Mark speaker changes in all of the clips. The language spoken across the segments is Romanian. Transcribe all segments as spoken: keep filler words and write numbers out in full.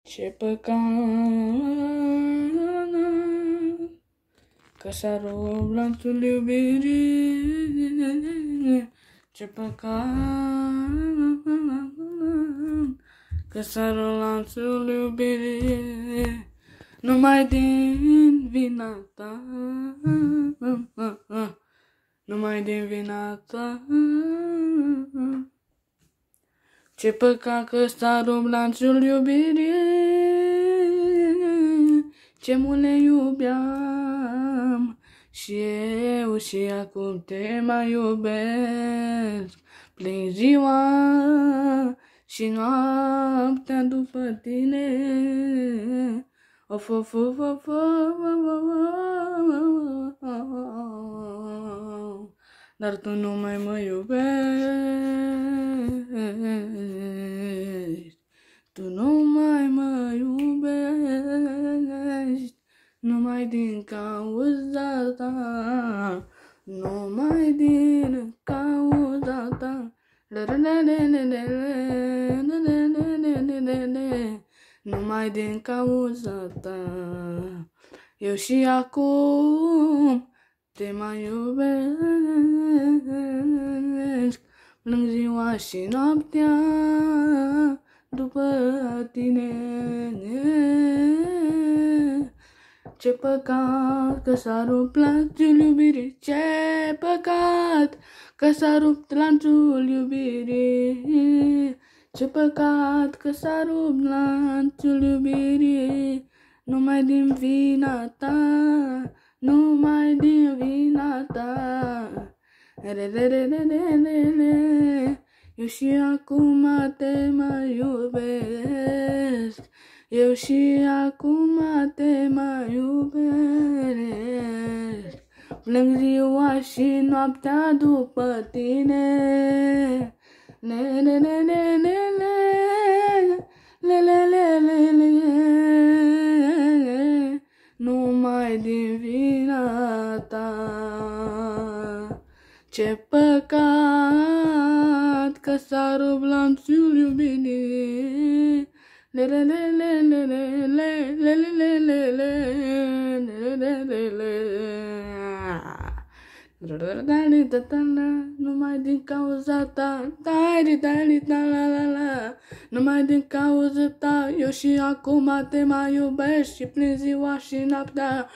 Speaker 1: Ce păcat că s-a rupt lanțul iubirii. Ce păcat că s-a rupt lanțul iubirii. Numai din vina ta, numai din vina ta. Ce păcat că s-a rupt lanțul iubirii. Ce mult ne iubeam și eu și acum te mai iubesc. Plin ziua și noaptea după tine. Of, of, of, of, of, dar tu nu mai mă iubești. Tu nu mai mă iubești. Numai din cauza ta. Numai din cauza ta. Numai din cauza ta. Eu și acum te mai iubesc. Plâng ziua și noaptea după tine. Ce păcat că s-a rupt lanțul iubirii. Ce păcat că s-a rupt lanțul iubirii. Ce păcat că s-a rupt lanțul iubirii. Numai din vina ta, numai din vina ta. Eu și acum te mai iubesc. Eu și acum te mai iubesc. Plâng ziua și noaptea după tine. Le le le le le le le le le le. Numai din vina ta. Ce păcat că s-a rupt lanțul iubirii. Le le le le le le le le le le le le le. Numai din cauza ta, numai din cauza ta, eu și acum te mai iubesc și plin ziua și noaptea.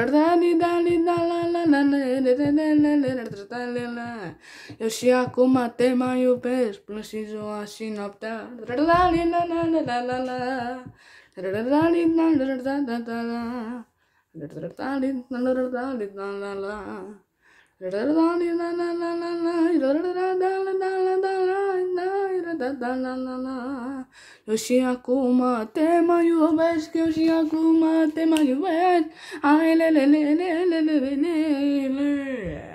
Speaker 1: Eu și acum te mai iubesc, plin și ziua și noaptea. Eu și acum te mai iubesc, eu și acum te mai iubesc. Ai le le le le le le le le.